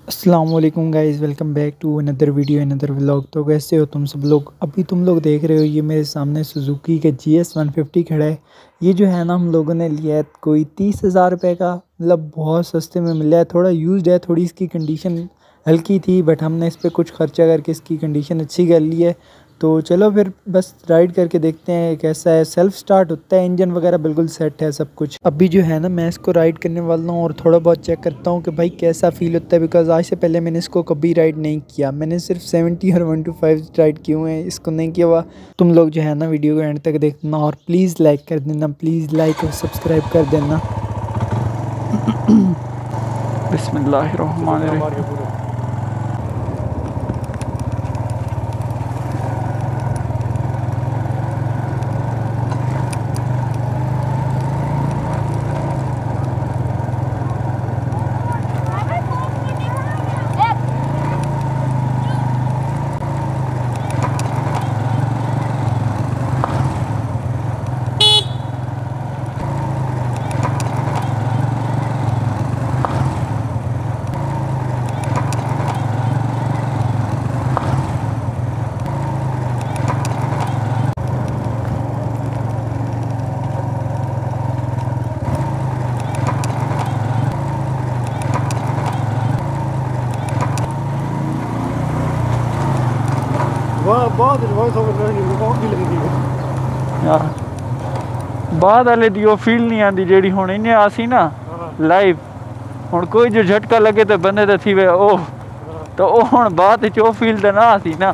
अस्सलाम वालेकुम guys, welcome back to another video another vlog. तो कैसे हो तुम सब लोग। अभी तुम लोग देख रहे हो ये मेरे सामने सुजुकी का GS 150 खड़ा है। ये जो है ना हम लोगों ने लिया है कोई 30,000 रुपये का, मतलब बहुत सस्ते में मिला है। थोड़ा यूज्ड है, थोड़ी इसकी कंडीशन हल्की थी, बट हमने इस पर कुछ खर्चा करके इसकी कंडीशन अच्छी कर ली है। तो चलो फिर बस राइड करके देखते हैं कैसा है। सेल्फ स्टार्ट होता है, इंजन वगैरह बिल्कुल सेट है सब कुछ। अभी जो है ना मैं इसको राइड करने वाला हूँ और थोड़ा बहुत चेक करता हूँ कि भाई कैसा फील होता है, बिकॉज आज से पहले मैंने इसको कभी राइड नहीं किया। मैंने सिर्फ 70 और 125 राइड किए हुए हैं, इसको नहीं किया हुआ। तुम लोग जो है ना वीडियो को एंड तक देखना और प्लीज़ लाइक कर देना, प्लीज़ लाइक और सब्सक्राइब कर देना। बिस्मिल्लाहिर्रहमानिर्रहीम। बाद वाले दी फील नहीं आती जी हूँ इन्हें आसी ना लाइव। हूँ कोई जो झटका लगे तो बंदे तो थी वे ओह, तो हूँ बाद वो फील तो ना आसी ना।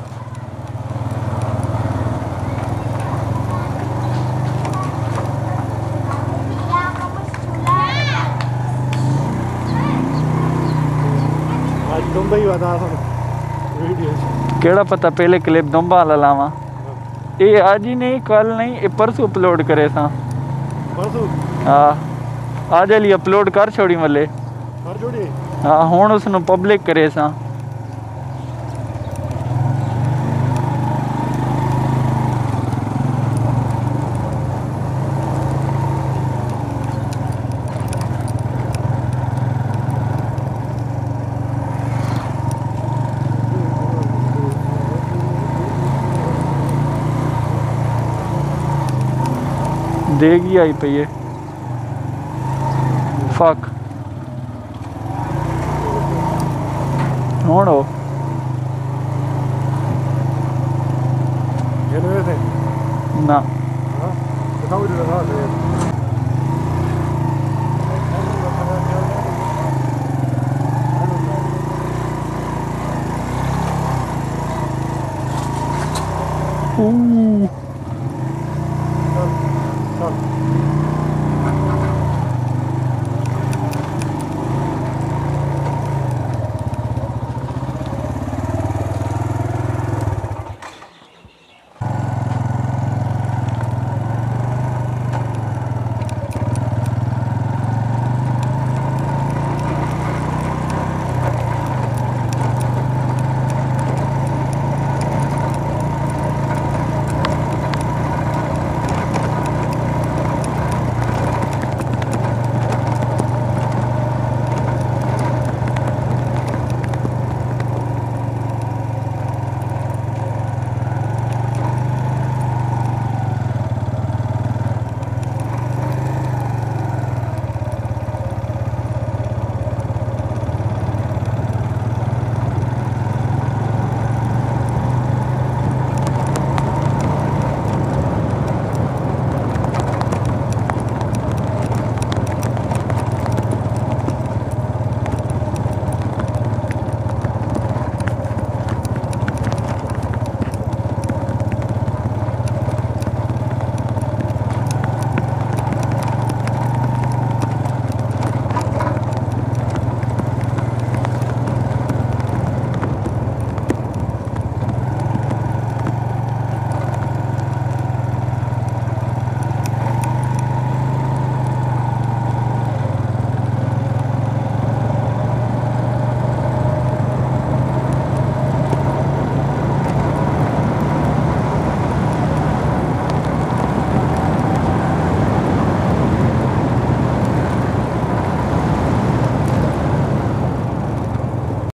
केड़ा पता पहले क्लिप दुम्बा वाला लावा। ये आज ही नहीं, कल नहीं, ये परसों अपलोड करे सा। परसों हाँ आज वाली अपलोड कर छोड़ी मले। हाँ हूँ उसनों पब्लिक करे सा। देगी आई पई है फक हूँ ना